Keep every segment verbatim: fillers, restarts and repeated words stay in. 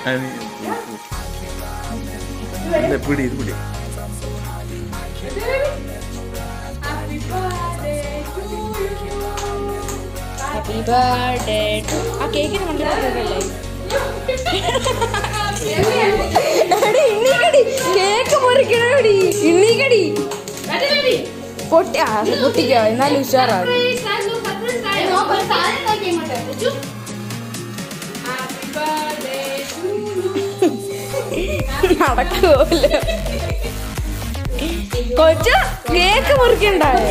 പിടി ഇത് പിടി. ഹാപ്പി ബർത്ത്ഡേ ടു ആ കേക്കിന് കൊണ്ടുവരല്ലേ ഇണ്ണിക്കടി കേക്ക് മുറിക്കണടി ഇണ്ണിക്കടി പൊട്ടി ആ പൊട്ടിക്കോ എന്നാലും ഉഷാറാണ് നടക്കുമല്ലോ കൊച്ചു കേക്ക് മുറിക്കണ്ടായി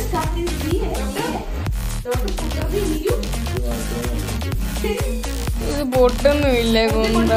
ഇത് പൊട്ടൊന്നും ഇല്ലേ കൊണ്ട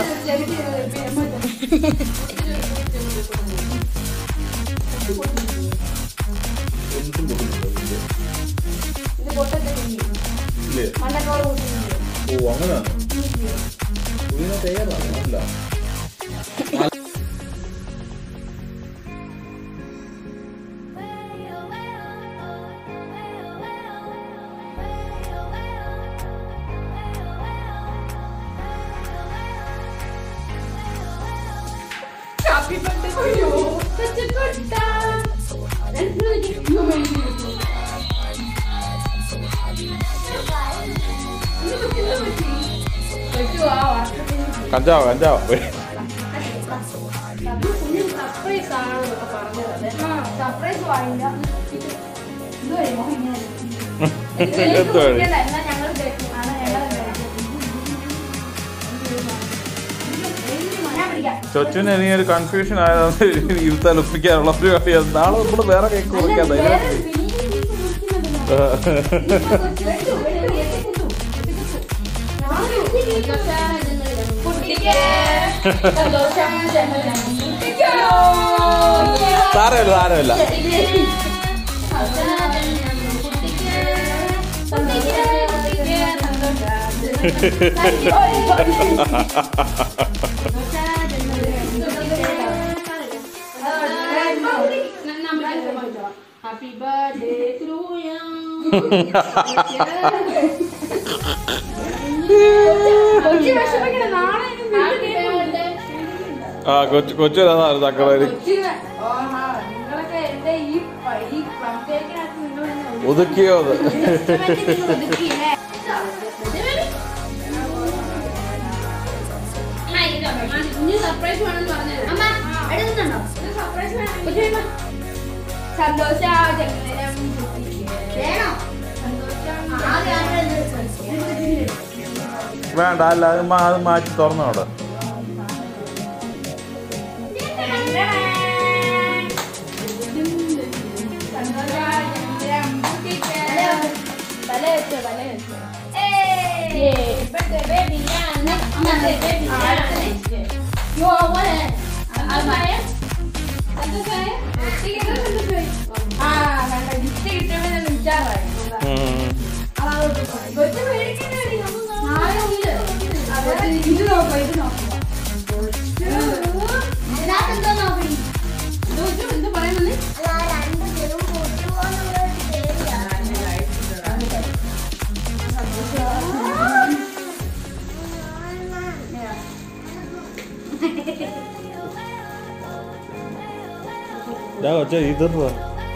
Happy birthday to you, Kochukuttans. കഞ്ചാവ് കഞ്ചാവ് ചൊച്ചിന് ഇനി ഒരു കൺഫ്യൂഷൻ ആയതുകൊണ്ട് ഇരുത്താൻ ഒപ്പിക്കാനുള്ള പരിപാടിയാണ്. നാളെ നമ്മൾ വേറെ കേക്ക് മുറിക്കാൻ സാരമില്ല സാരമില്ല Happy birthday to you. ആ കൊച്ചു കൊച്ചു തക്കളി ഒതുക്കിയോ അത് വേണ്ട അല്ല അത് അത് മാറ്റി തുറന്നോടെ കൊച്ച ഇതോ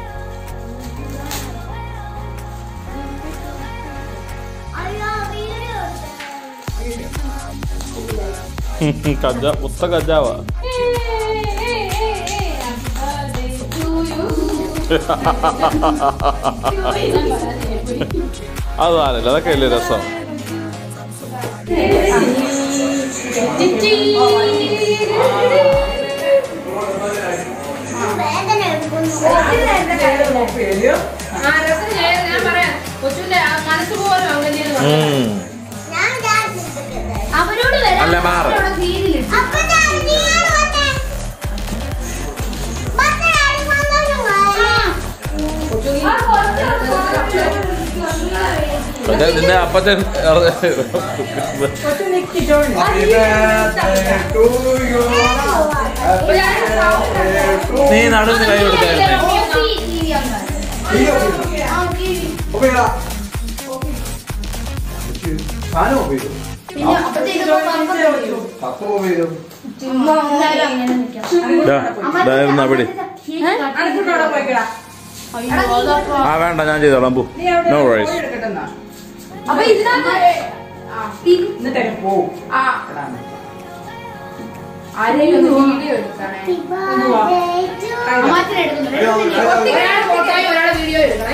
കഞ്ചാ പുത്ത കഞ്ചാവാ അത് സാരമില്ല അതൊക്കെ അല്ലേ രസം അല്ല മാറ് നിന്റെ അപ്പച്ചൻ നീ നടുന്ന് കൈ കൊടുക്കായിരുന്നേ അവിടെ ആ വേണ്ട ഞാൻ ചെയ്തോളാം പോ. No worries. അപ്പൊ ഇതിനകത്ത് ആരെങ്കിലും വീഡിയോ എടുക്കണേ. ഒരാളെ വീഡിയോ എടുക്കണേ.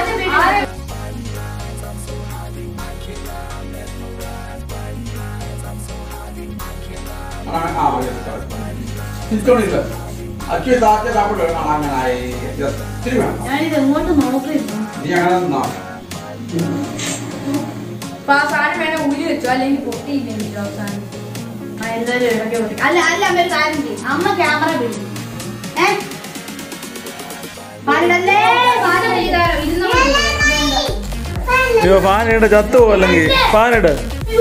ഞാനിത് എങ്ങോട്ട് നോക്കിയിരുന്നു. അപ്പൊ ആ സാധനം വേണേ ഊരി വെച്ചോ, അല്ലെങ്കിൽ പൊട്ടിയില്ലെങ്കിൽ അവസാനം എല്ലാവരും ഇടയ്ക്ക് പൊട്ടി. അല്ല അല്ല അമ്മ ഒരു കാര്യം ചെയ്യും. അമ്മ ക്യാമറ പിടിക്കും. ഏഹ് പാടിടല്ലേ, പാട് ചെയ്താലോ. ഇരുന്ന് ഫാനിട ചത്തു പോ. അല്ലെങ്കിൽ ഫാനിട്.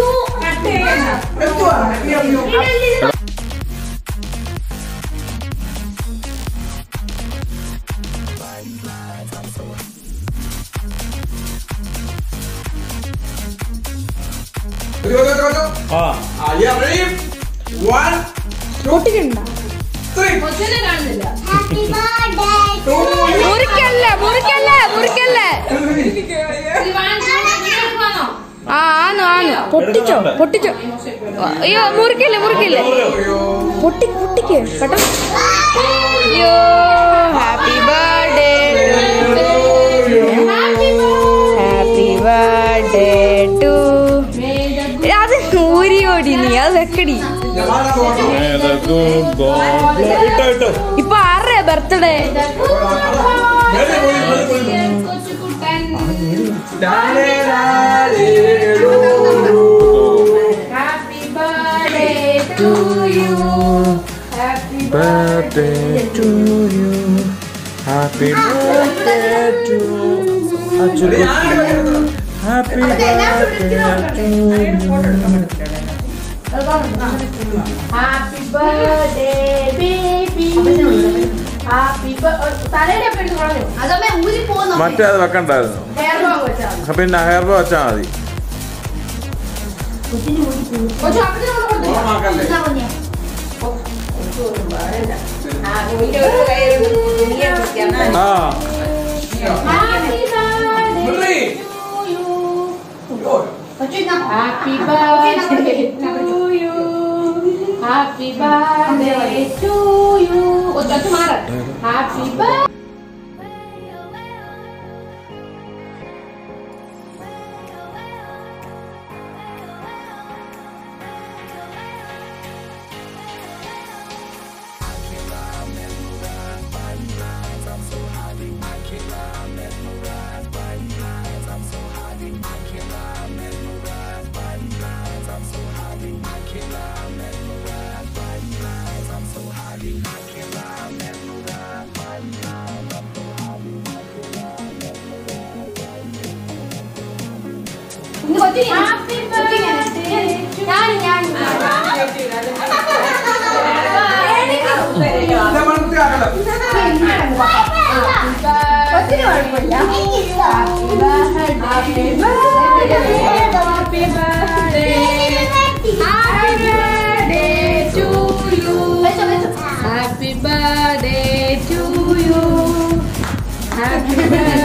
മുറിക്കല്ലേ മുറിക്കല്ലേ മുറിക്കല്ലേ. ആ ആന്നു ആന്നു പൊട്ടിച്ചോ പൊട്ടിച്ചോ. അയ്യോ മുറിക്കല്ലേ മുറിക്കല്ലേ. പൊട്ടി പൊട്ടിക്ക് കേട്ടോ. അയ്യോ happy birthday happy birthday to. അത് ഊരിയോടി നീ അത് വെക്കടി. ഇപ്പൊ ആരുടെ birthday? Happy birthday to you. Happy birthday to you. Happy birthday to happy birthday to happy birthday baby. Happy അതമ്മ ഊരി പോകുന്നു. മറ്റേ അത് വെക്കണ്ടായിരുന്നു. പിന്നെ ഹെയർ ബോ വെച്ചാ മതി. ആ Happy birthday to you. Happy birthday to you. Oh, jatuh marah. Happy birthday. Happy birthday. Yani yani. Happy birthday to you. Happy birthday.